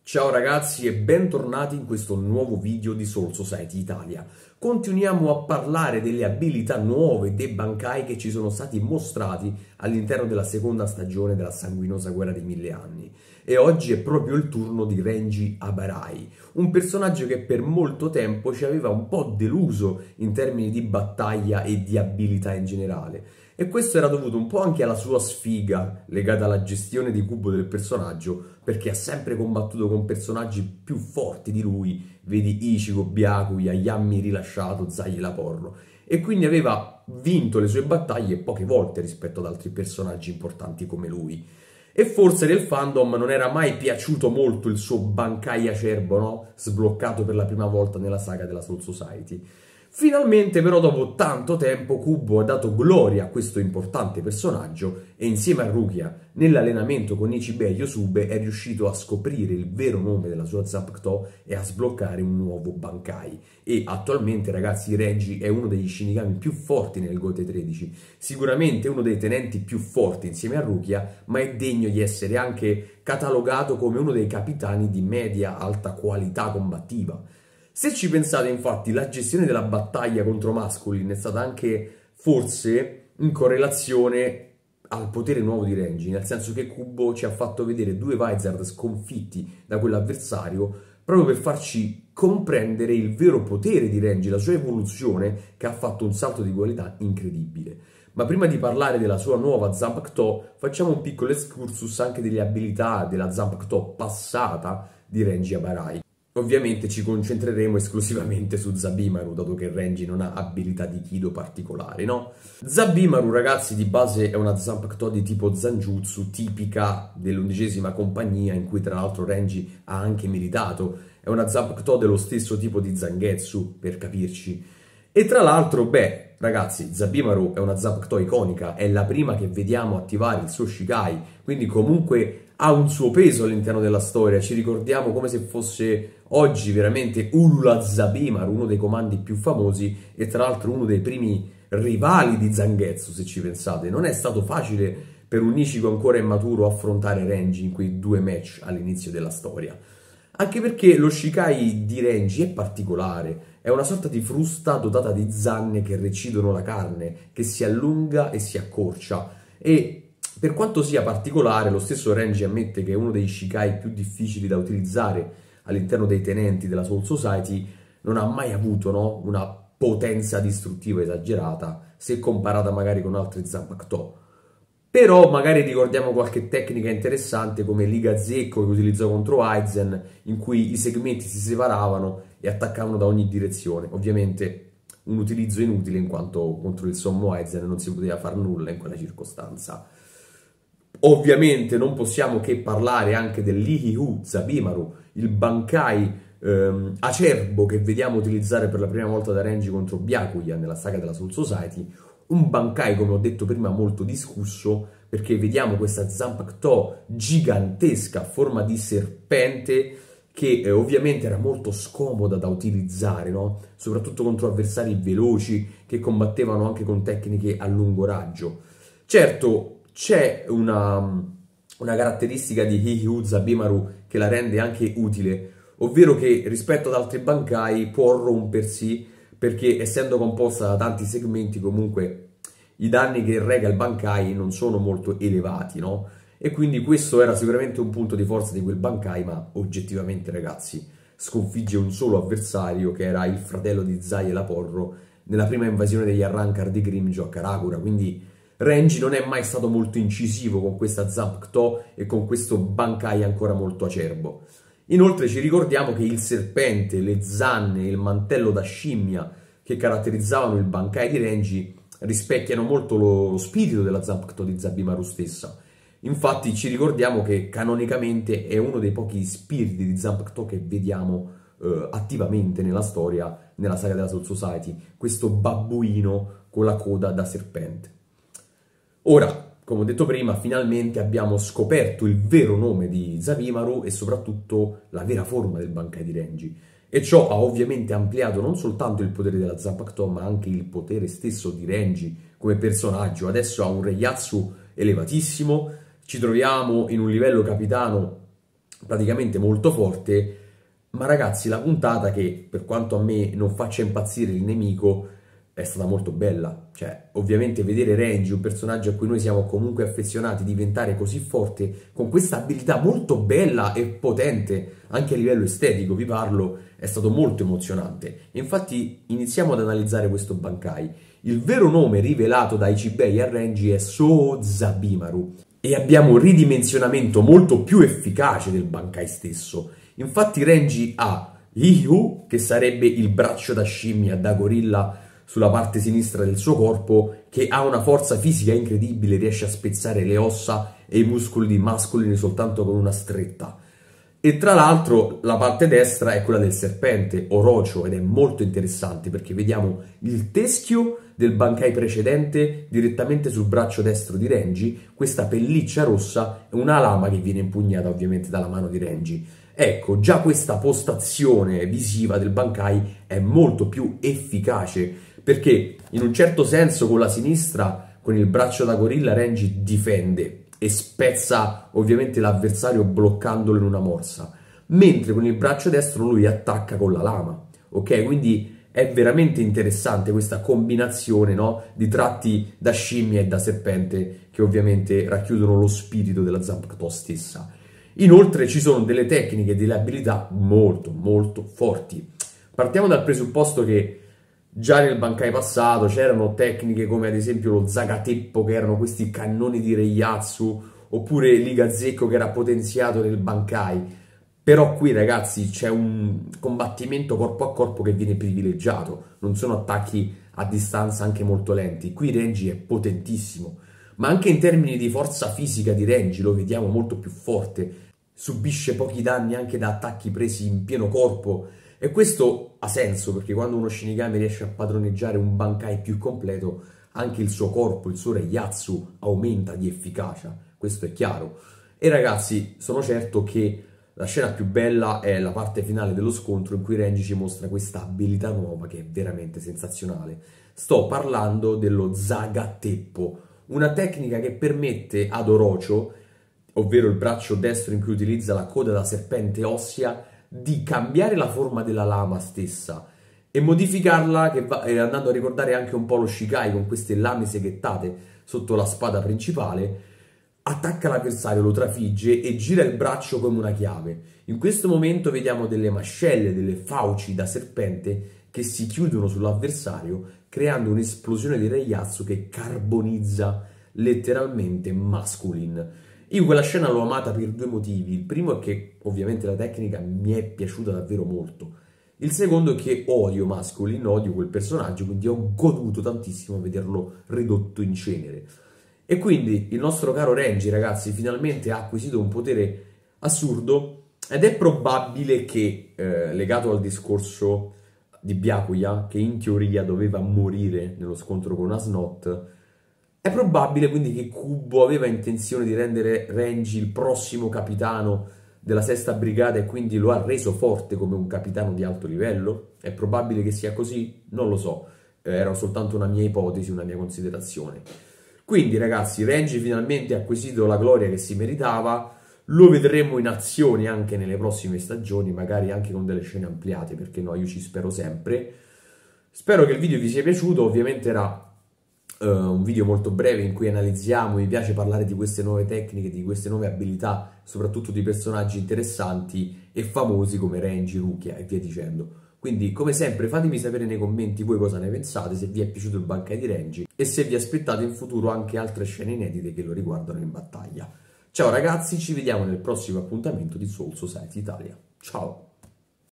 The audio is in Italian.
Ciao ragazzi e bentornati in questo nuovo video di Soul Society Italia. Continuiamo a parlare delle abilità nuove dei Bankai che ci sono stati mostrati all'interno della seconda stagione della sanguinosa guerra dei 1000 anni. E oggi è proprio il turno di Renji Habarai, un personaggio che per molto tempo ci aveva un po' deluso in termini di battaglia e di abilità in generale. E questo era dovuto un po' anche alla sua sfiga legata alla gestione di cubo del personaggio, perché ha sempre combattuto con personaggi più forti di lui, vedi Ichigo, Byakuya, Yammi rilasciato, Zai e Laporro, e quindi aveva vinto le sue battaglie poche volte rispetto ad altri personaggi importanti come lui. E forse nel fandom non era mai piaciuto molto il suo Bankai acerbo, no? Sbloccato per la prima volta nella saga della Soul Society. Finalmente però dopo tanto tempo Kubo ha dato gloria a questo importante personaggio e insieme a Rukia nell'allenamento con Ichibei e Yosube è riuscito a scoprire il vero nome della sua Zanpakuto e a sbloccare un nuovo Bankai. E attualmente ragazzi Renji è uno degli Shinigami più forti nel Gote 13, sicuramente uno dei tenenti più forti insieme a Rukia, ma è degno di essere anche catalogato come uno dei capitani di media alta qualità combattiva. Se ci pensate, infatti, la gestione della battaglia contro Masculin è stata anche, forse, in correlazione al potere nuovo di Renji, nel senso che Kubo ci ha fatto vedere due Vizard sconfitti da quell'avversario proprio per farci comprendere il vero potere di Renji, la sua evoluzione che ha fatto un salto di qualità incredibile. Ma prima di parlare della sua nuova Zanpakuto, facciamo un piccolo excursus anche delle abilità della Zanpakuto passata di Renji Habarai. Ovviamente ci concentreremo esclusivamente su Zabimaru, dato che Renji non ha abilità di Kido particolari, no? Zabimaru, ragazzi, di base è una Zanpakuto di tipo Zanjutsu, tipica dell'11ª compagnia, in cui tra l'altro Renji ha anche militato. È una Zanpakuto dello stesso tipo di Zangetsu, per capirci. E tra l'altro, beh, ragazzi, Zabimaru è una Zanpakuto iconica, è la prima che vediamo attivare il suo Shikai, quindi comunque ha un suo peso all'interno della storia. Ci ricordiamo come se fosse oggi veramente Ulula Zabimaru, uno dei comandi più famosi e tra l'altro uno dei primi rivali di Zangetsu, se ci pensate. Non è stato facile per un Ichigo ancora immaturo affrontare Renji in quei due match all'inizio della storia. Anche perché lo Shikai di Renji è particolare, è una sorta di frusta dotata di zanne che recidono la carne, che si allunga e si accorcia. E per quanto sia particolare, lo stesso Renji ammette che è uno dei Shikai più difficili da utilizzare all'interno dei tenenti della Soul Society, non ha mai avuto, no, una potenza distruttiva esagerata, se comparata magari con altri Zanpakuto. Però magari ricordiamo qualche tecnica interessante come Liga Zecco che utilizzò contro Aizen, in cui i segmenti si separavano e attaccavano da ogni direzione. Ovviamente un utilizzo inutile in quanto contro il sommo Aizen non si poteva far nulla in quella circostanza. Ovviamente non possiamo che parlare anche dell'Ihihu Zabimaru, il Bankai acerbo che vediamo utilizzare per la prima volta da Renji contro Byakuya nella saga della Soul Society. Un Bankai, come ho detto prima, molto discusso, perché vediamo questa Zanpakuto gigantesca a forma di serpente che ovviamente era molto scomoda da utilizzare, no? Soprattutto contro avversari veloci che combattevano anche con tecniche a lungo raggio. Certo, c'è una caratteristica di Ihihu Zabimaru che la rende anche utile, ovvero che rispetto ad altri Bankai può rompersi perché essendo composta da tanti segmenti comunque i danni che rega il Bankai non sono molto elevati, no? E quindi questo era sicuramente un punto di forza di quel Bankai, ma oggettivamente ragazzi sconfigge un solo avversario che era il fratello di Zai e Laporro nella prima invasione degli Arrancar di Grimmjow a Karakura, quindi Renji non è mai stato molto incisivo con questa Zanpakuto e con questo Bankai ancora molto acerbo. Inoltre ci ricordiamo che il serpente, le zanne e il mantello da scimmia che caratterizzavano il Bankai di Renji rispecchiano molto lo spirito della Zanpakuto di Zabimaru stessa. Infatti ci ricordiamo che canonicamente è uno dei pochi spiriti di Zanpakuto che vediamo attivamente nella storia, nella saga della Soul Society, questo babbuino con la coda da serpente. Ora, come ho detto prima, finalmente abbiamo scoperto il vero nome di Zabimaru e soprattutto la vera forma del Bankai di Renji. E ciò ha ovviamente ampliato non soltanto il potere della Zanpakuto, ma anche il potere stesso di Renji come personaggio. Adesso ha un Reiatsu elevatissimo, ci troviamo in un livello capitano praticamente molto forte. Ma ragazzi, la puntata, che per quanto a me non faccia impazzire il nemico, è stata molto bella. Cioè, ovviamente vedere Renji, un personaggio a cui noi siamo comunque affezionati, diventare così forte, con questa abilità molto bella e potente, anche a livello estetico, vi parlo, è stato molto emozionante. Infatti iniziamo ad analizzare questo Bankai. Il vero nome rivelato da Ichibei a Renji è Sozabimaru, e abbiamo un ridimensionamento molto più efficace del Bankai stesso. Infatti Renji ha Hiyu, che sarebbe il braccio da scimmia, da gorilla, sulla parte sinistra del suo corpo, che ha una forza fisica incredibile, riesce a spezzare le ossa e i muscoli masculini soltanto con una stretta. E tra l'altro la parte destra è quella del serpente, Orocho, ed è molto interessante perché vediamo il teschio del Bankai precedente direttamente sul braccio destro di Renji, questa pelliccia rossa e una lama che viene impugnata ovviamente dalla mano di Renji. Ecco, già questa postazione visiva del Bankai è molto più efficace, perché in un certo senso con la sinistra, con il braccio da gorilla, Renji difende e spezza ovviamente l'avversario bloccandolo in una morsa, mentre con il braccio destro lui attacca con la lama, ok? Quindi è veramente interessante questa combinazione, no? Di tratti da scimmia e da serpente che ovviamente racchiudono lo spirito della Zanpakuto stessa. Inoltre ci sono delle tecniche e delle abilità molto molto forti. Partiamo dal presupposto che già nel Bankai passato c'erano tecniche come ad esempio lo Zagateppo, che erano questi cannoni di Reiatsu, oppure l'Igazekko, che era potenziato nel Bankai. Però qui ragazzi c'è un combattimento corpo a corpo che viene privilegiato, non sono attacchi a distanza anche molto lenti. Qui Renji è potentissimo, ma anche in termini di forza fisica di Renji lo vediamo molto più forte, subisce pochi danni anche da attacchi presi in pieno corpo, e questo ha senso perché quando uno Shinigami riesce a padroneggiare un Bankai più completo, anche il suo corpo, il suo Reiatsu aumenta di efficacia, questo è chiaro. E ragazzi, sono certo che la scena più bella è la parte finale dello scontro, in cui Renji ci mostra questa abilità nuova che è veramente sensazionale. Sto parlando dello Zagateppo, una tecnica che permette ad Orocho, ovvero il braccio destro in cui utilizza la coda da serpente ossea, di cambiare la forma della lama stessa e modificarla, andando a ricordare anche un po' lo Shikai, con queste lame seghettate sotto la spada principale. Attacca l'avversario, lo trafigge e gira il braccio come una chiave. In questo momento vediamo delle mascelle, delle fauci da serpente che si chiudono sull'avversario, creando un'esplosione di Reiatsu che carbonizza letteralmente Masculin. Io quella scena l'ho amata per due motivi. Il primo è che ovviamente la tecnica mi è piaciuta davvero molto. Il secondo è che odio Masculin, odio quel personaggio, quindi ho goduto tantissimo a vederlo ridotto in cenere. E quindi il nostro caro Renji, ragazzi, finalmente ha acquisito un potere assurdo, ed è probabile che, legato al discorso di Byakuya, che in teoria doveva morire nello scontro con Asnot, è probabile quindi che Kubo aveva intenzione di rendere Renji il prossimo capitano della sesta brigata e quindi lo ha reso forte come un capitano di alto livello. È probabile che sia così? Non lo so, era soltanto una mia ipotesi, una mia considerazione. Quindi ragazzi, Renji finalmente ha acquisito la gloria che si meritava, lo vedremo in azione anche nelle prossime stagioni, magari anche con delle scene ampliate, perché no, io ci spero sempre. Spero che il video vi sia piaciuto, ovviamente era un video molto breve in cui analizziamo, mi piace parlare di queste nuove tecniche, di queste nuove abilità, soprattutto di personaggi interessanti e famosi come Renji, Rukia e via dicendo. Quindi, come sempre, fatemi sapere nei commenti voi cosa ne pensate, se vi è piaciuto il Bankai di Renji e se vi aspettate in futuro anche altre scene inedite che lo riguardano in battaglia. Ciao ragazzi, ci vediamo nel prossimo appuntamento di Soul Society Italia. Ciao!